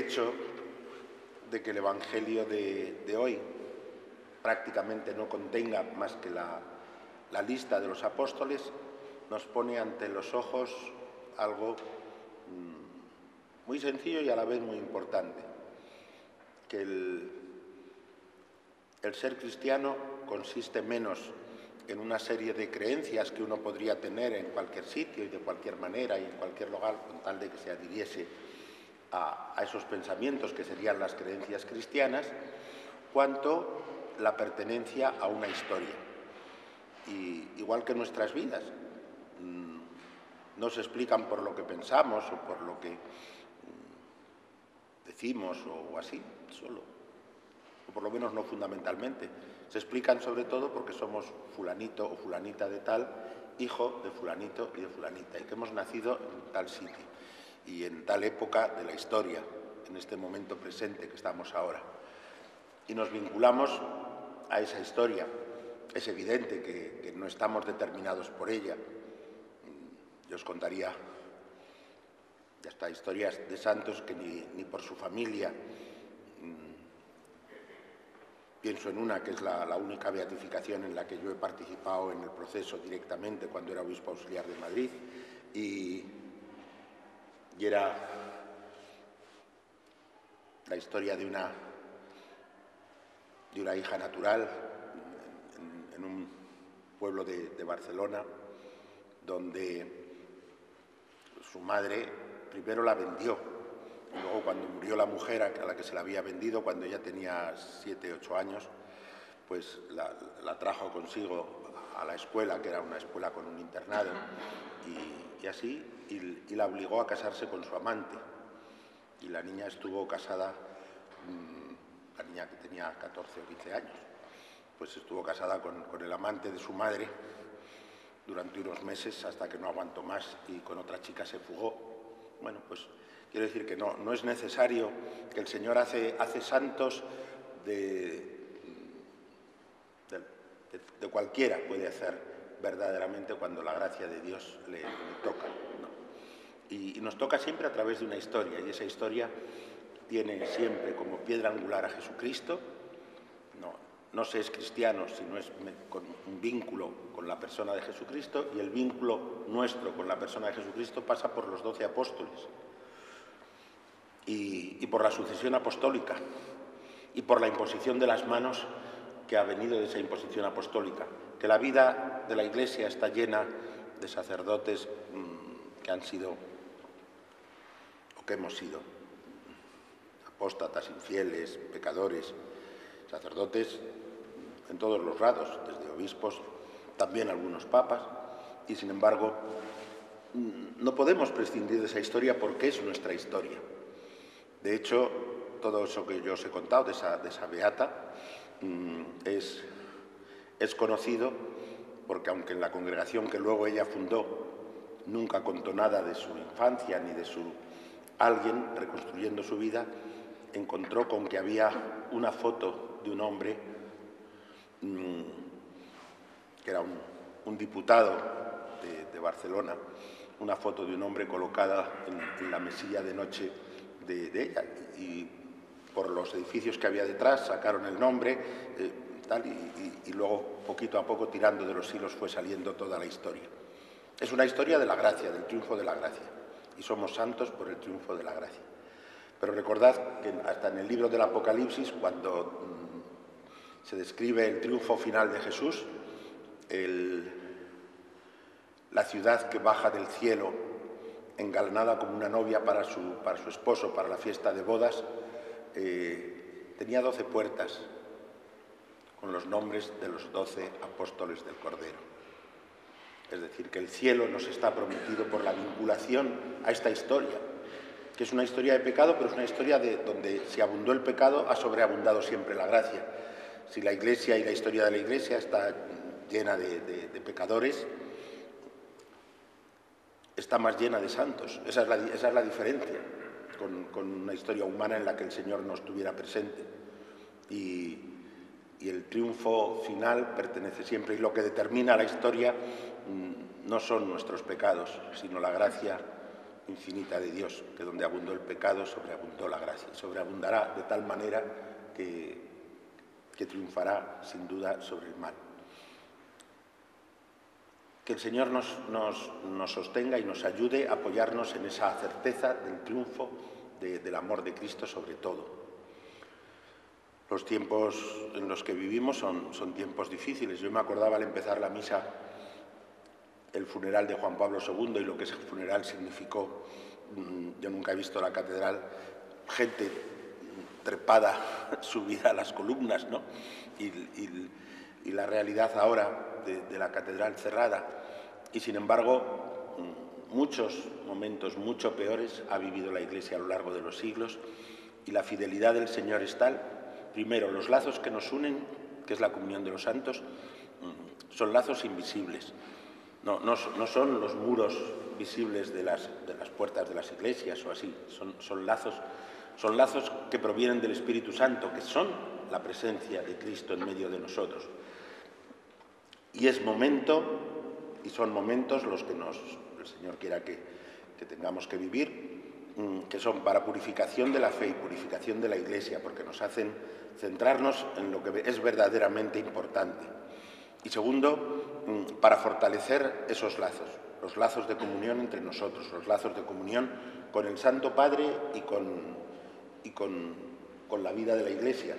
hecho de que el Evangelio de hoy prácticamente no contenga más que la lista de los apóstoles, nos pone ante los ojos algo muy sencillo y a la vez muy importante, que el ser cristiano consiste menos en una serie de creencias que uno podría tener en cualquier sitio y de cualquier manera y en cualquier lugar, con tal de que se adhiriese a esos pensamientos que serían las creencias cristianas, cuanto la pertenencia a una historia. Y igual que nuestras vidas no se explican por lo que pensamos o por lo que decimos o así, solo, o por lo menos no fundamentalmente. Se explican sobre todo porque somos fulanito o fulanita de tal, hijo de fulanito y de fulanita, y que hemos nacido en tal sitio y en tal época de la historia, en este momento presente que estamos ahora. Y nos vinculamos a esa historia. Es evidente que no estamos determinados por ella. Yo os contaría hasta historias de santos que ni por su familia. Pienso en una que es la única beatificación en la que yo he participado en el proceso directamente cuando era obispo auxiliar de Madrid, y era la historia de una hija natural en un pueblo de Barcelona, donde su madre primero la vendió. Y luego, cuando murió la mujer a la que se la había vendido, cuando ella tenía 7, 8 años, pues la trajo consigo a la escuela, que era una escuela con un internado, y así, y la obligó a casarse con su amante. Y la niña estuvo casada, la niña que tenía 14 o 15 años, pues estuvo casada con el amante de su madre durante unos meses hasta que no aguantó más y con otra chica se fugó. Bueno, pues quiero decir que no es necesario, que el Señor hace santos de cualquiera, puede hacer verdaderamente cuando la gracia de Dios le toca, ¿no? Y nos toca siempre a través de una historia, y esa historia tiene siempre como piedra angular a Jesucristo. No se es cristiano si no es con un vínculo con la persona de Jesucristo, y el vínculo nuestro con la persona de Jesucristo pasa por los 12 apóstoles y por la sucesión apostólica y por la imposición de las manos que ha venido de esa imposición apostólica. Que la vida de la Iglesia está llena de sacerdotes que han sido o que hemos sido apóstatas, infieles, pecadores, sacerdotes en todos los grados, desde obispos, también algunos papas, y sin embargo no podemos prescindir de esa historia porque es nuestra historia. De hecho, todo eso que yo os he contado de esa beata es conocido porque, aunque en la congregación que luego ella fundó nunca contó nada de su infancia ni de alguien reconstruyendo su vida, encontró con que había una foto de un hombre que era un diputado de Barcelona, una foto de un hombre colocada en la mesilla de noche de ella, y por los edificios que había detrás sacaron el nombre, y luego, poquito a poco, tirando de los hilos, fue saliendo toda la historia. Es una historia de la gracia, del triunfo de la gracia, y somos santos por el triunfo de la gracia. Pero recordad que hasta en el libro del Apocalipsis, cuando se describe el triunfo final de Jesús, la ciudad que baja del cielo engalanada como una novia para su esposo, para la fiesta de bodas, tenía 12 puertas con los nombres de los 12 apóstoles del Cordero. Es decir, que el cielo nos está prometido por la vinculación a esta historia, que es una historia de pecado, pero es una historia donde, si abundó el pecado, ha sobreabundado siempre la gracia. Si la Iglesia y la historia de la Iglesia está llena de pecadores, está más llena de santos. Esa es la diferencia con una historia humana en la que el Señor no estuviera presente. Y el triunfo final pertenece siempre, y lo que determina la historia no son nuestros pecados, sino la gracia infinita de Dios, que donde abundó el pecado, sobreabundó la gracia, y sobreabundará de tal manera que triunfará sin duda sobre el mal. Que el Señor nos sostenga y nos ayude a apoyarnos en esa certeza del triunfo del amor de Cristo sobre todo. Los tiempos en los que vivimos son tiempos difíciles. Yo me acordaba al empezar la misa el funeral de Juan Pablo II y lo que ese funeral significó. Yo nunca he visto la catedral, gente trepada, subida a las columnas, ¿no? Y la realidad ahora de la catedral cerrada. Y sin embargo, muchos momentos mucho peores ha vivido la Iglesia a lo largo de los siglos, y la fidelidad del Señor es tal. Primero, los lazos que nos unen, que es la comunión de los santos, son lazos invisibles. No son los muros visibles de las puertas de las iglesias o así. Son lazos que provienen del Espíritu Santo, que son la presencia de Cristo en medio de nosotros. Y son momentos los que el Señor quiera que tengamos que vivir, que son para purificación de la fe y purificación de la Iglesia, porque nos hacen centrarnos en lo que es verdaderamente importante. Y segundo, para fortalecer esos lazos, los lazos de comunión entre nosotros, los lazos de comunión con el Santo Padre y con la vida de la Iglesia.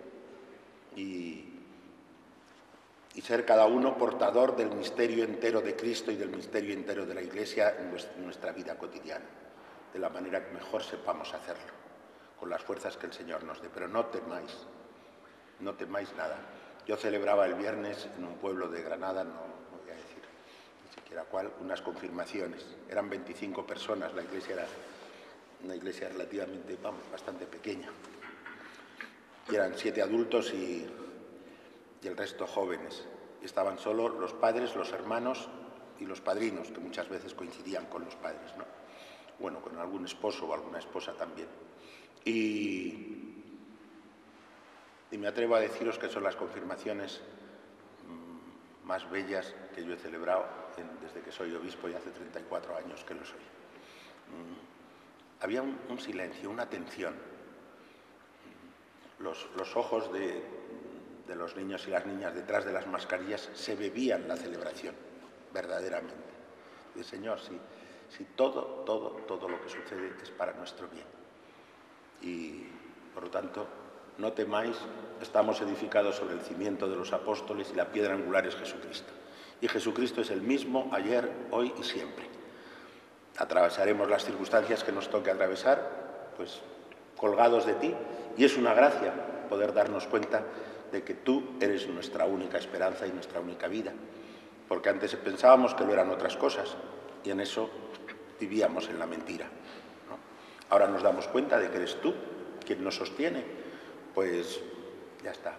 Y ser cada uno portador del misterio entero de Cristo y del misterio entero de la Iglesia en nuestra vida cotidiana, de la manera que mejor sepamos hacerlo, con las fuerzas que el Señor nos dé. Pero no temáis nada. Yo celebraba el viernes en un pueblo de Granada, no voy a decir ni siquiera cuál, unas confirmaciones. Eran 25 personas, la iglesia era una iglesia relativamente, bastante pequeña. Y eran 7 adultos y el resto jóvenes. Estaban solo los padres, los hermanos y los padrinos, que muchas veces coincidían con los padres, ¿no? Bueno, con algún esposo o alguna esposa también. Y me atrevo a deciros que son las confirmaciones más bellas que yo he celebrado desde que soy obispo, y hace 34 años que lo soy. Había un silencio, una atención. Los ojos de los niños y las niñas detrás de las mascarillas se bebían la celebración, verdaderamente. Y Señor, si todo lo que sucede es para nuestro bien. Y, por lo tanto, no temáis, estamos edificados sobre el cimiento de los apóstoles y la piedra angular es Jesucristo. Y Jesucristo es el mismo ayer, hoy y siempre. Atravesaremos las circunstancias que nos toque atravesar, pues colgados de ti, y es una gracia poder darnos cuenta de que tú eres nuestra única esperanza y nuestra única vida. Porque antes pensábamos que lo eran otras cosas, y en eso vivíamos en la mentira, ¿no? Ahora nos damos cuenta de que eres tú quien nos sostiene. Pues ya está.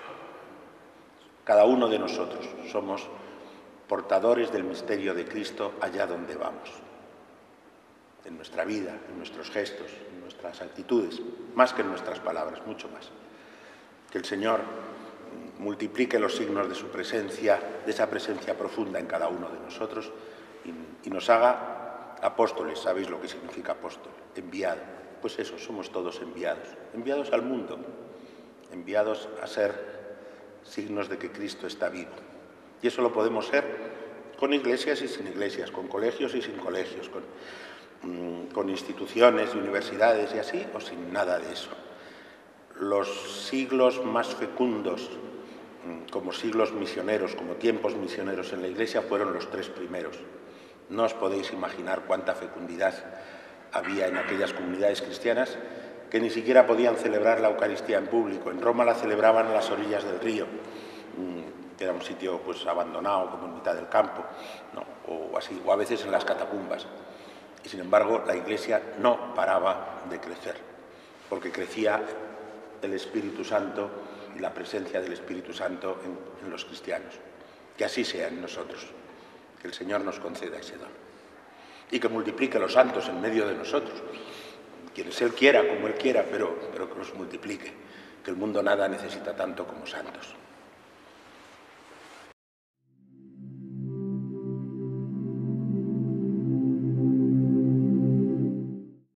Cada uno de nosotros somos portadores del misterio de Cristo allá donde vamos. En nuestra vida, en nuestros gestos, en nuestras actitudes, más que en nuestras palabras, mucho más. Que el Señor multiplique los signos de su presencia, de esa presencia profunda en cada uno de nosotros, y nos haga apóstoles. ¿Sabéis lo que significa apóstol? Enviado. Pues eso, somos todos enviados al mundo, enviados a ser signos de que Cristo está vivo. Y eso lo podemos ser con iglesias y sin iglesias, con colegios y sin colegios, con instituciones y universidades y así, o sin nada de eso. Los siglos más fecundos, como siglos misioneros, como tiempos misioneros en la Iglesia, fueron los 3 primeros. No os podéis imaginar cuánta fecundidad había en aquellas comunidades cristianas que ni siquiera podían celebrar la Eucaristía en público. En Roma la celebraban a las orillas del río, que era un sitio pues abandonado, como en mitad del campo, ¿no? O así, o a veces en las catacumbas. Y sin embargo la Iglesia no paraba de crecer, porque crecía el Espíritu Santo y la presencia del Espíritu Santo en los cristianos. Que así sea en nosotros, que el Señor nos conceda ese don. Y que multiplique los santos en medio de nosotros, quienes Él quiera, como Él quiera, pero que los multiplique, que el mundo nada necesita tanto como santos.